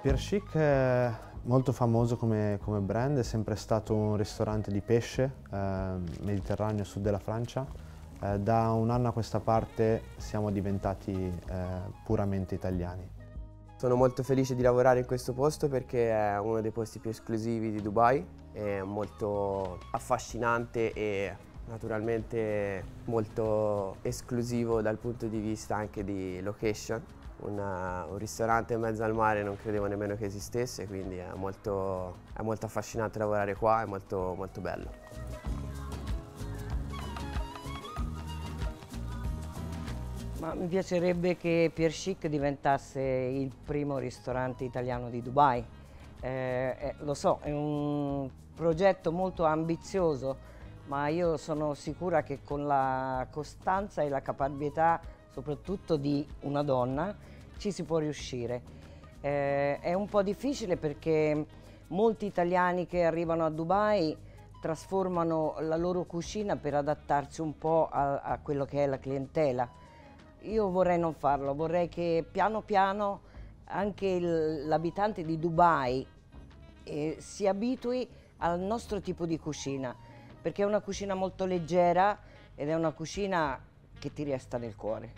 Pierre Schick è molto famoso come brand, è sempre stato un ristorante di pesce mediterraneo, sud della Francia. Da un anno a questa parte siamo diventati puramente italiani. Sono molto felice di lavorare in questo posto perché è uno dei posti più esclusivi di Dubai, è molto affascinante e naturalmente molto esclusivo dal punto di vista anche di location. Un ristorante in mezzo al mare non credevo nemmeno che esistesse, quindi è molto affascinante lavorare qua, è molto bello. Ma mi piacerebbe che Pierre Schick diventasse il primo ristorante italiano di Dubai. Lo so, è un progetto molto ambizioso, ma io sono sicura che con la costanza e la caparbietà, soprattutto di una donna, ci si può riuscire. È un po' difficile perché molti italiani che arrivano a Dubai trasformano la loro cucina per adattarsi un po' a quello che è la clientela. Io vorrei non farlo, vorrei che piano piano anche l'abitante di Dubai si abitui al nostro tipo di cucina, perché è una cucina molto leggera ed è una cucina che ti resta nel cuore.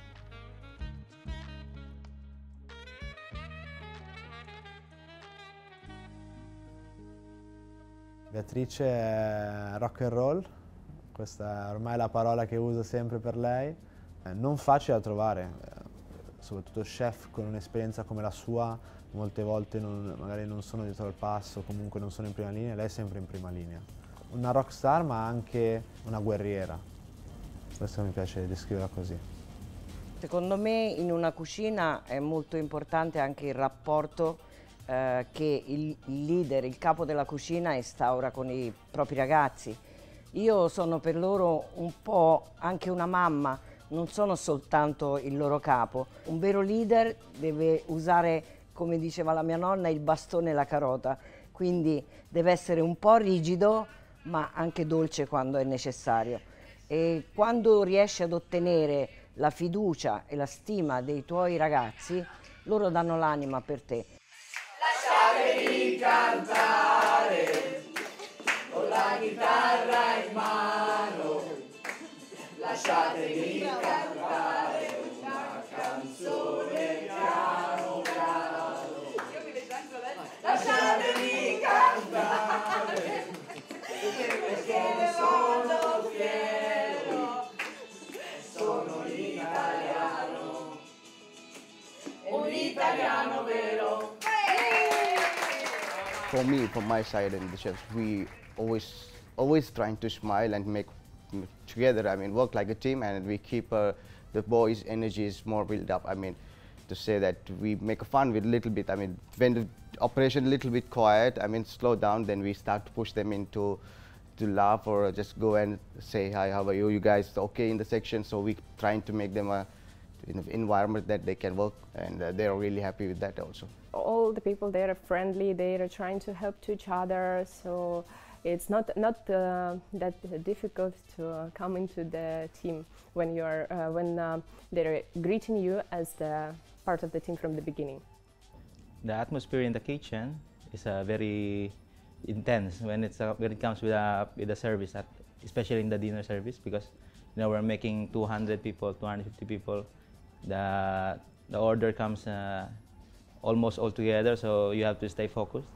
Beatrice è rock and roll, questa è ormai la parola che uso sempre per lei. Non facile da trovare, soprattutto chef con un'esperienza come la sua, molte volte magari non sono dietro al passo, comunque non sono in prima linea, lei è sempre in prima linea. Una rockstar ma anche una guerriera, questo mi piace descriverla così. Secondo me in una cucina è molto importante anche il rapporto che il leader, il capo della cucina instaura con i propri ragazzi. Io sono per loro un po' anche una mamma, non sono soltanto il loro capo. Un vero leader deve usare, come diceva la mia nonna, il bastone e la carota, quindi deve essere un po' rigido ma anche dolce quando è necessario. E quando riesci ad ottenere la fiducia e la stima dei tuoi ragazzi, loro danno l'anima per te. Lasciateli cantare con la chitarra in mano, lasciateli cantare una canzone piano piano, lasciateli cantare perché ne sono fiero, sono un italiano vero. For me, from my side and the chefs, we always trying to smile and make together. I mean, work like a team, and we keep the boys' energies more built up. I mean, to say that we make fun with a little bit. I mean, when the operation a little bit quiet, I mean, slow down, then we start to push them into to laugh or just go and say hi, how are you? You guys okay in the section? So we trying to make them in an environment that they can work, and they are really happy with that also. All the people there are friendly, they are trying to help to each other, so it's not that difficult to come into the team when they're greeting you as the part of the team from the beginning. The atmosphere in the kitchen is very intense when it comes with the service, especially in the dinner service, because we're making 200 people, 250 people. The order comes almost all together, so you have to stay focused.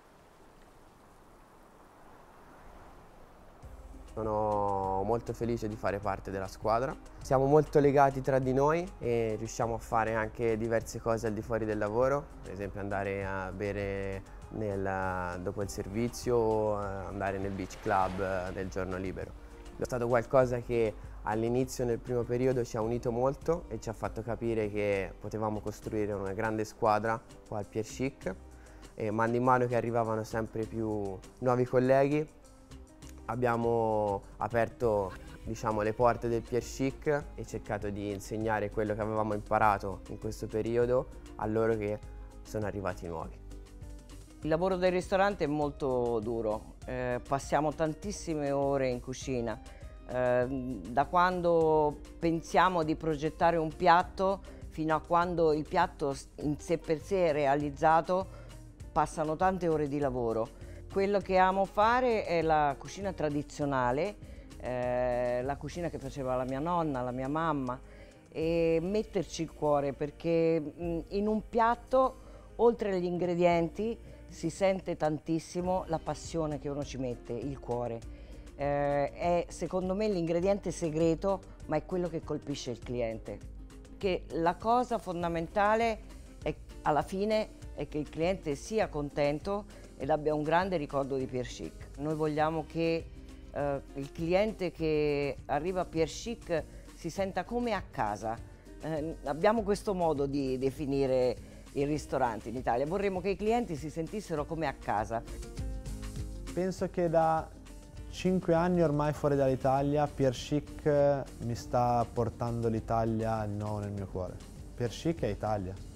Sono molto felice di fare parte della squadra. Siamo molto legati tra di noi e riusciamo a fare anche diverse cose al di fuori del lavoro, per esempio andare a bere dopo il servizio o andare nel beach club nel giorno libero. È stato qualcosa che all'inizio, nel primo periodo, ci ha unito molto e ci ha fatto capire che potevamo costruire una grande squadra qua al Pierre Schick, e man mano che arrivavano sempre più nuovi colleghi abbiamo aperto, diciamo, le porte del Pierre Schick e cercato di insegnare quello che avevamo imparato in questo periodo a loro che sono arrivati nuovi. Il lavoro del ristorante è molto duro, passiamo tantissime ore in cucina, da quando pensiamo di progettare un piatto fino a quando il piatto in sé per sé è realizzato, passano tante ore di lavoro. Quello che amo fare è la cucina tradizionale, la cucina che faceva la mia nonna, la mia mamma, e metterci il cuore, perché in un piatto, oltre agli ingredienti, si sente tantissimo la passione che uno ci mette, il cuore. È secondo me l'ingrediente segreto, ma è quello che colpisce il cliente. Che la cosa fondamentale è, alla fine, è che il cliente sia contento ed abbia un grande ricordo di Pierre Schick. Noi vogliamo che il cliente che arriva a Pierre Schick si senta come a casa. Abbiamo questo modo di definire i ristoranti in Italia. Vorremmo che i clienti si sentissero come a casa. Penso che da 5 anni ormai fuori dall'Italia Pierre Schick mi sta portando l'Italia di nuovo nel mio cuore. Pierre Schick è Italia.